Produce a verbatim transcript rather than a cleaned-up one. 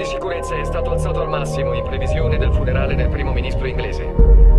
di sicurezza è stato alzato al massimo in previsione del funerale del primo ministro inglese.